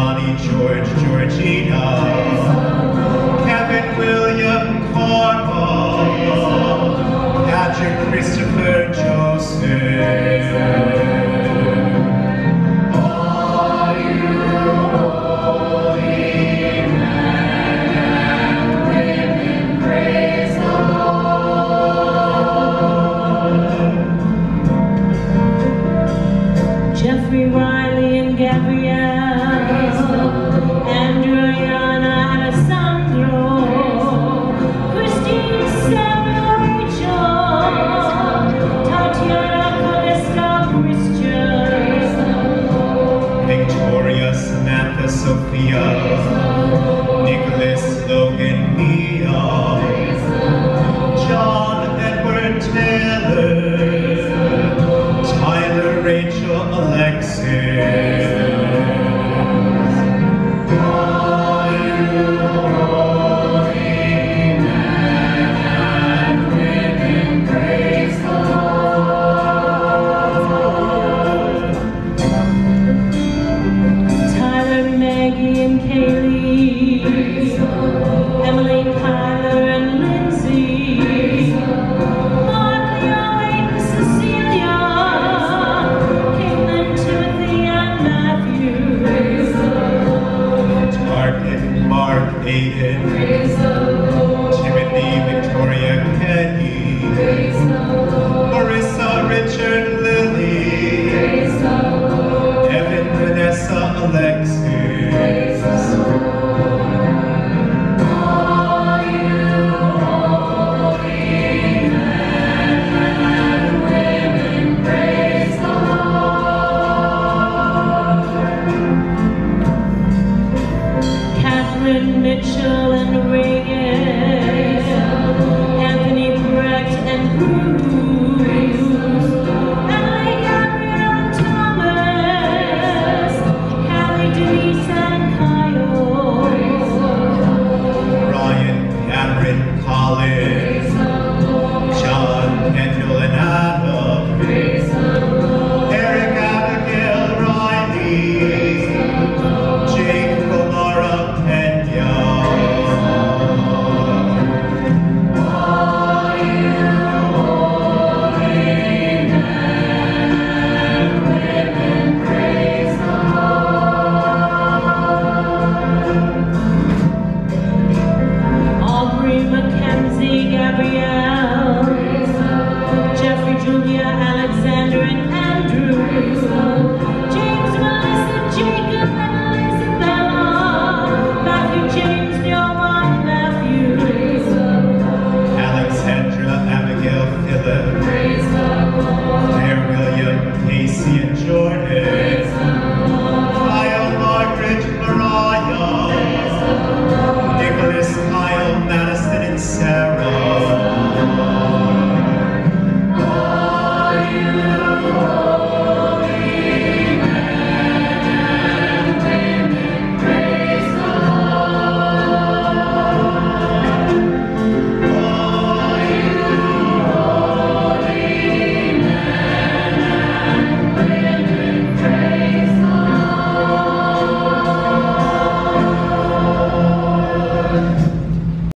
Johnny, George, Georgina, Kevin, William, Carmel, Patrick, Christopher, Joseph. All you holy men and women, praise the Lord. Jeffrey, Riley, and Gabrielle, Andrew, Ayana, Alessandro, Christine, Sarah, Rachel, Tatiana, Calista, Christian, Victoria, Samantha, Sophia, Nicholas, Logan, Mia, John, Edward, Taylor, Tyler, Rachel, Alexis. All you holy men and women, praise the Lord. Tyler, Maggie, and Kaylee, Emily, Kyler, and Lindsay, Mark, Leo, and Cecilia, Caitlin, Timothy, and Matthew, Target, Mark, Aiden, Timothy, Victoria, Kenny, Marissa, Richard, Lily, Evan, Vanessa, Alexis. All you holy men and women, praise the Lord. Catherine, Mitchell, and Reagan, Anthony, Brett, and Bruce,